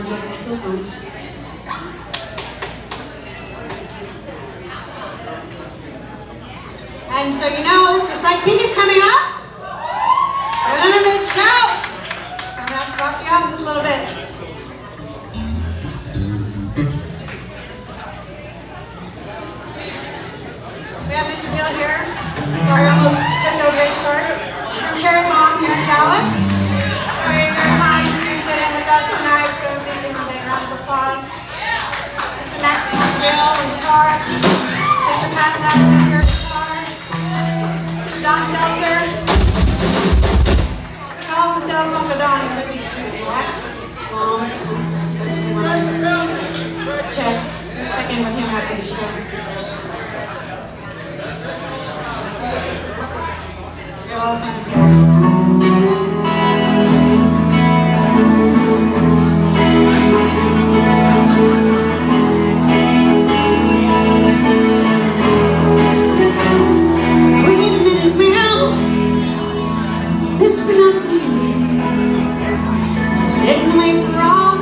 enjoy those songs. And so you know, just like Pink is coming up, rhythm and big shout. I'm going to have to rock you out just a little bit. We have Mr. Bill here. Sorry, I almost took the race card. From Cherry Bomb here in Dallas. So very kind to sit in with us tonight, so we're giving him a big round of applause. Mr. Maxine Bill on guitar. Mr. Pat Lavender here guitar. Don Seltzer. He calls himself Uncle Don. He says he's lost. Check in with him after the show. You're welcome. This was not me. Didn't make wrong.